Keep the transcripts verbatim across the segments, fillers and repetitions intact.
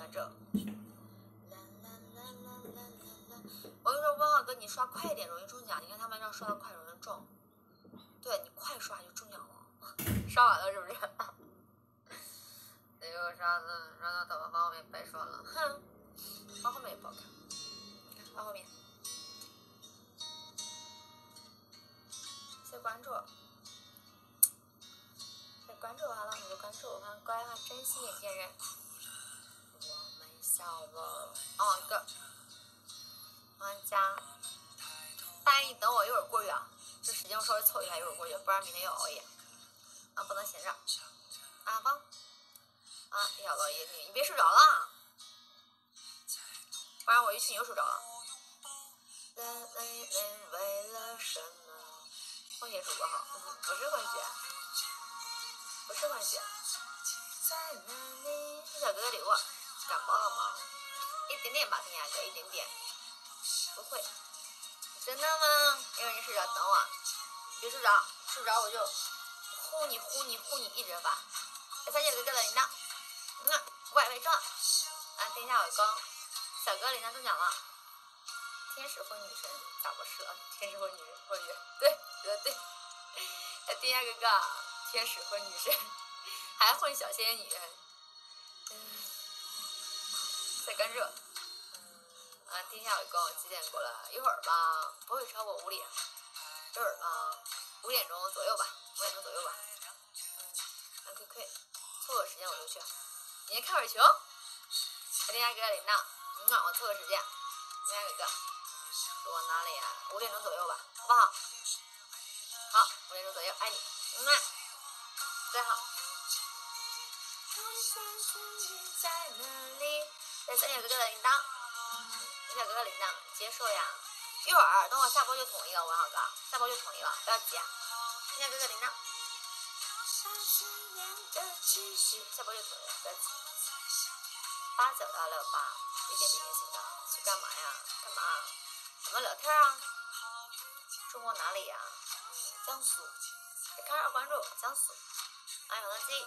这。我跟你说，汪浩哥，你刷快一点容易中奖。你看他们让刷的快容易中，对你快刷就中奖了。刷完了是不是？那个啥子，让他头发放后面白刷了，哼，放后面也不好看，放后面。谢关注，谢关注完了你就关注我，看乖哈，珍惜眼见人。我们笑了，哦哥，玩家，大爷你等我一会儿过去啊，这时间我稍微凑一下，一会儿过去，不然明天要熬夜。啊，不能闲着。啊放。啊，要熬夜你你别睡着了，不然我一去你又睡着了。人人为了什么？混血主播好，嗯，不是混血，不是混血。在哪里？小哥哥礼物，感冒了吗？一点点吧，天涯哥，一点点。不会。真的吗？一会儿你睡着等我，别睡着，睡着我就呼你呼你呼你一直发。再三姐哥哥的铃铛，嗯，外围中了。啊，等一下我刚，小哥铃铛中奖了。天使混女神咋不是了？天使混女神混女，对对对。哎，丁亚哥哥，天使混女神，还混小仙女。嗯，再关注。嗯，啊，丁亚跟我几点过来？一会儿吧，不会超过五点。一会儿吧，五点钟左右吧，五点钟左右吧。嗯，可以可以，凑个时间我就去。明天看会儿球。丁亚哥铃铛，嗯，我凑个时间。丁亚哥哥。我哪里呀、啊？五点钟左右吧，好不好？好，五点钟左右，爱你，嗯，最好。在哪里？在三小哥哥的铃铛，三小哥哥铃铛，接受呀。一会儿等我下播就统一了，文浩哥，下播就统一了，不要急啊。三小哥哥铃铛，下播就统一了，不要急。八九到六八，一点比一点行的，去干嘛呀？干嘛？我们聊天啊。中国哪里呀、啊？江苏。给看二关注江苏。哎，永乐鸡。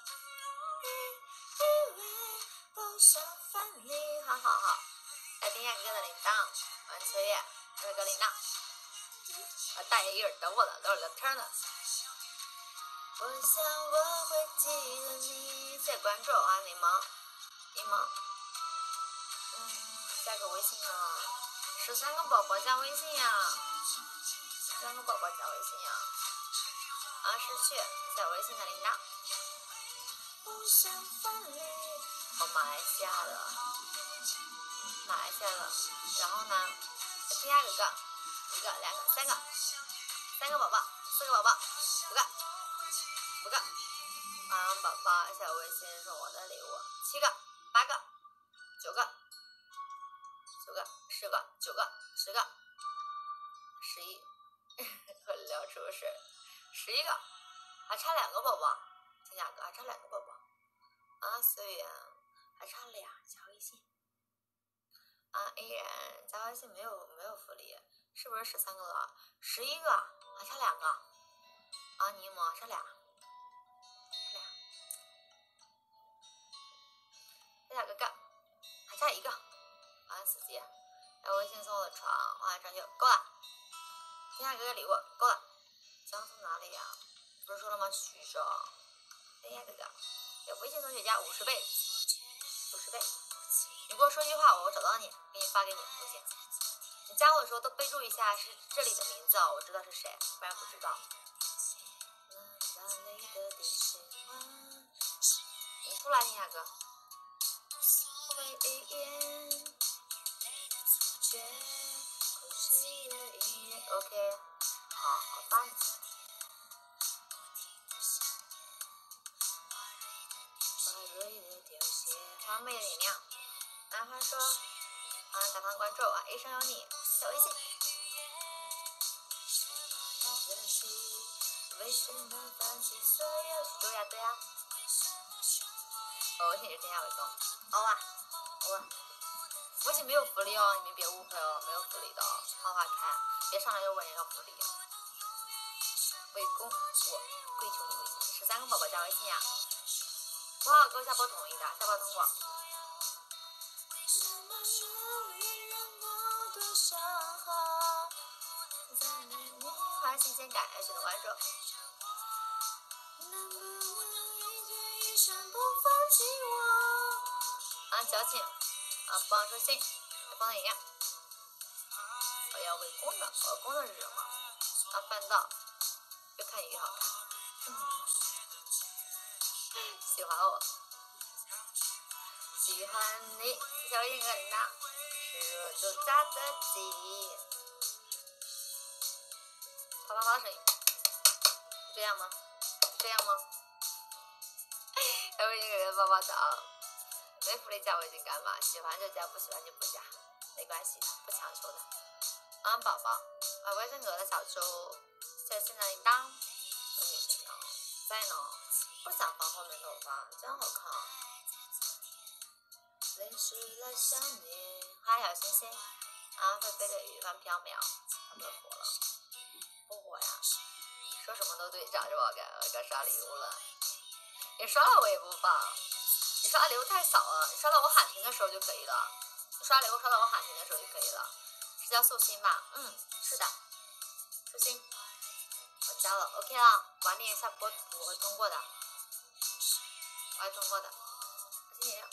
好好好。来听一下哥哥的铃铛，玩秋叶，哥哥铃铛。我大爷一会儿等我了，等会儿聊天呢。我想我会记得你，谢谢关注啊，柠檬，柠檬。嗯，加个微信啊。十三个宝宝加微信呀、啊，十三个宝宝加微信呀、啊，啊失去加微信的铃铛。我马来西亚的，马来西亚的，然后呢，第二个个，一个两个三个，三个宝宝，四个宝宝，五个，五个，啊宝宝加微信送我的礼物，七个，八个，九个。九个，十个，九个，十个，十一，和聊出事，十一个，还差两个宝宝，听雅哥还差两个宝宝，啊，所以还差俩加微信，啊，依然加微信没有没有福利，是不是十三个了？十一个，还差两个，啊，柠檬差俩，差俩，这俩哥哥，还差一个。安司机，来微信送我的床，我还装修够了。天下哥哥礼物够了。江苏哪里呀、啊？不是说了吗？徐州。天下哥哥，有微信同学加五十倍，五十倍。你给我说句话，我找到你，给你发给你微信。你加我的时候都备注一下是这里的名字，我知道是谁，不然不知道。你出来，天下哥。OK， 好，我发你。黄妹的饮料，兰花说，啊，打方关注啊，一生有你，小微信。为什么放弃所有？对呀对呀。我微信是天下为公，欧啊，欧啊。微信没有福利哦，你们别误会哦，没有福利的哦，花花开，别上来就问人要福利。为公，我跪求你微信，十三个宝宝加微信呀、啊。我好哥下播统一的，下播通过。 发新鲜感，选择关注。啊，矫情啊，不忘初心，放的营养。我要为功能，我功能是什么？啊，翻到，越看越好看。嗯，喜欢我，喜欢你，小一个呐，是就扎的紧。啪啪啪的声音，这样吗？这样吗？小微信给人抱抱脚，没福利加微信干嘛？喜欢就加，不喜欢就不加，没关系的，不强求的。啊，宝宝，啊，微信哥的小猪，谢谢现在铃铛，女神呢，在呢，不想放后面头发，真好看。淋湿了想你，嗨，小星星，啊，会飞的雨帆飘渺，他们火了，不火呀？说什么都对，长着我该我该刷礼物了。你刷了我也不放，你刷礼物太少了，你刷到我喊停的时候就可以了。你刷礼物刷到我喊停的时候就可以了。是叫素心吧？嗯，是的，素心，我加了 ，OK 了。晚点一下播图，我会通过的，我会通过的。谢谢。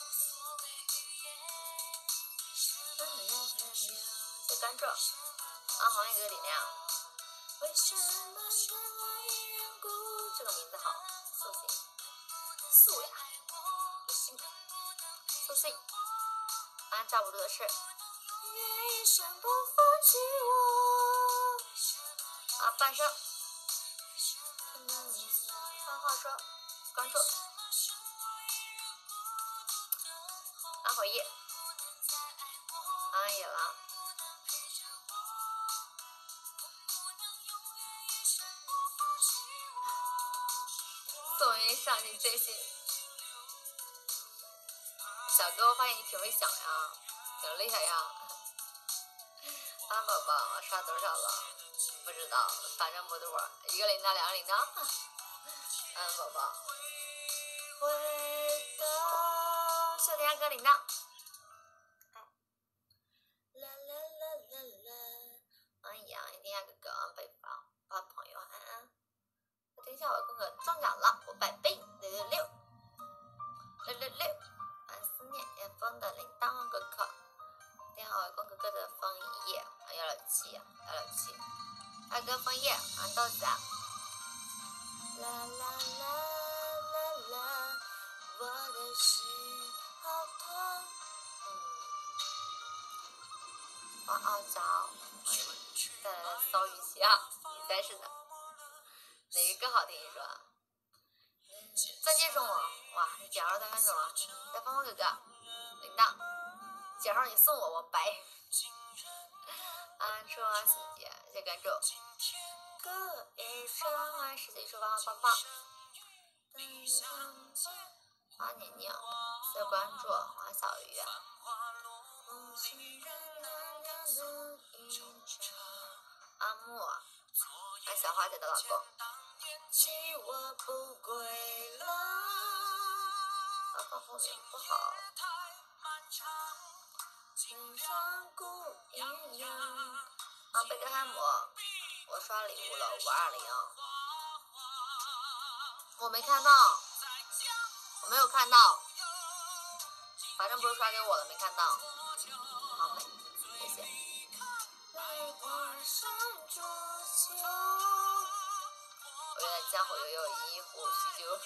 谢关注。啊，红一哥李亮。为什么让我依然孤？这个名字好，素心。素呀，有心，素心。啊，抓不住的事。一生不放弃我。啊，半生。换话说，关注。啊，回忆。啊，野狼。宋云上进追星，小哥，我发现你挺会想呀，挺厉害呀。安宝宝，我刷多少了？不知道，反正不多，一个铃铛，两个铃铛。安宝宝，回到秀天哥铃铛。啦啦啦啦啦！哎呀，一定要哥哥北方，把朋友安安。等一下，我哥哥中奖了，五百倍，六六六，六六六，俺思念也风的铃铛哥哥，你好，我哥哥的枫叶，幺六七，幺六七，二哥枫叶，俺豆子，啦啦啦啦啦，我的心好痛，嗯，我傲娇，再来骚语气啊，你才是的。哪个更好听？你说？钻戒中了，哇！你几号钻戒中了？再峰峰哥哥，铃铛，几号你送我，我白。安车安死姐，谢关注。歌一唱完十几首棒棒棒。花年年，谢关注。花小鱼。阿木，安小花姐的老公。弃我不归了，啊，放后面不好。上古阴阳，啊，贝克汉姆，我刷礼物了，五二零，我没看到，我没有看到，反正不是刷给我的，没看到。好美，谢谢。我原来江湖悠悠，一壶酗酒。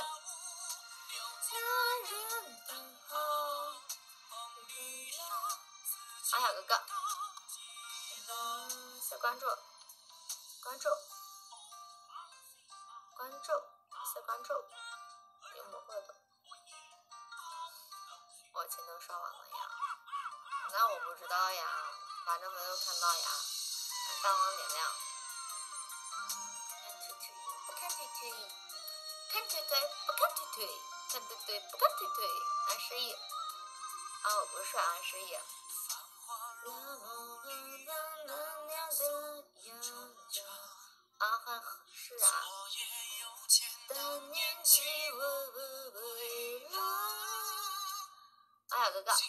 啊，小哥哥，嗯，谢关注，关注，关注，谢关注，有模糊的。我钱都刷完了呀，那我不知道呀，反正没有看到呀。大王点亮。不看腿腿，看腿腿，不看腿腿，看腿腿，不看腿腿。安失忆，啊，我不是安失忆。啊，很是啊。啊，小哥哥。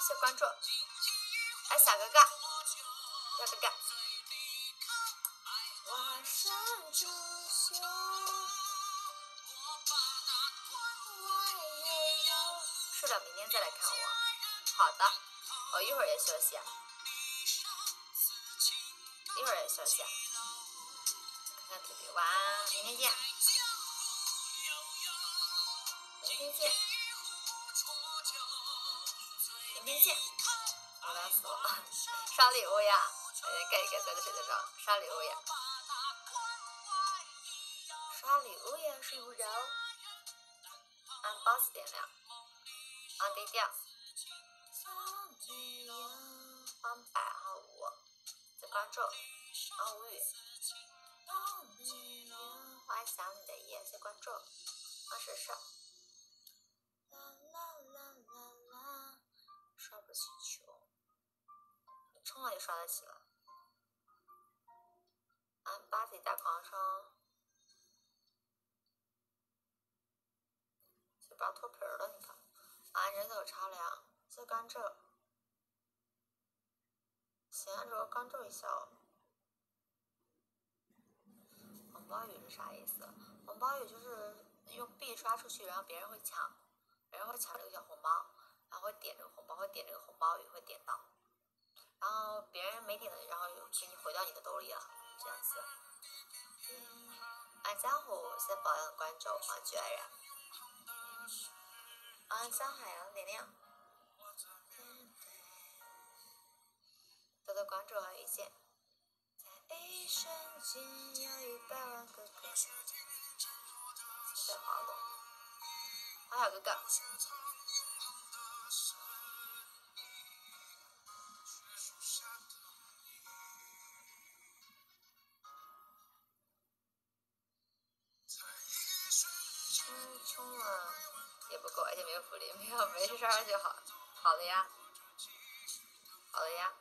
谢关注。哎，小哥哥，小哥哥。晚上就休，睡了明天再来看我。好的，我一会儿也休息，一会儿也休息。看看腿腿，晚安，明天见。明天见。明天见。我要死了，刷礼物呀！盖一盖在谁的上？刷礼物呀！刷礼物呀，睡不着。按八四点亮，按低调。按百号五，再关注。按无语。我还想你的夜，再关注。按试试。啦啦啦啦啦，刷不起球。你冲了就刷得起了。按八自己大狂伤。不要脱皮了，你看，啊，人都有超量，再关注，行，这个关注一下哦。红包雨是啥意思？红包雨就是用币刷出去，然后别人会抢，别人会抢这个小红包，然后会点这个红包，会点这个红包雨，会点到，然后别人没点的，然后给你回到你的兜里了，这样子。安江湖，谢谢宝阳的关注，啊，局爱然。啊，上海洋点亮，多多关注和遇见。在一瞬间有一百万个歌，在滑落。好小哥哥，穷穷了也不够，而且没有福利，没有没事上上就好，好的呀，好的呀。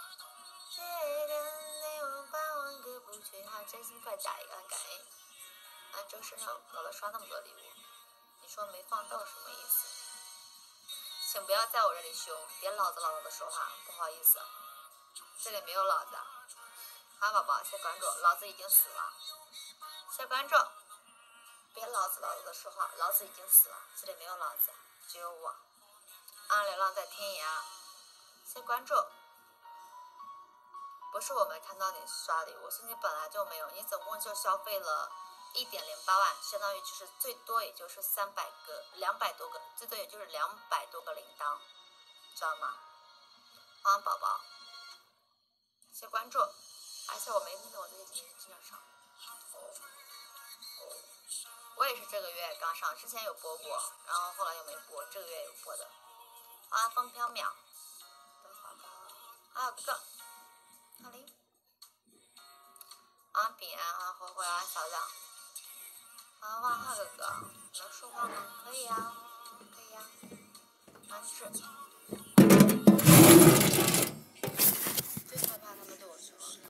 还真心快加一个，很感恩。啊，这个身上老了刷那么多礼物，你说没放到什么意思？请不要在我这里凶，别老子老子的说话，不好意思，这里没有老子。好宝宝，谢关注，老子已经死了。谢关注，别老子老子的说话，老子已经死了，这里没有老子，只有我。啊，流浪在天涯，谢关注。不是我没看到你刷礼物，是你本来就没有，你总共就消费了一点零八万，相当于就是最多也就是三百个，两百多个，最多也就是两百多个铃铛，知道吗？欢迎宝宝，谢关注，而且我没听懂我自己经经常上，哦哦，我也是这个月刚上，之前有播过，然后后来又没播，这个月有播的。欢迎风飘渺，还有哥哥。好嘞，啊，彼岸啊，灰灰啊，小亮，啊，万浩哥哥，能说话吗？可以呀、啊，可以呀、啊，安志。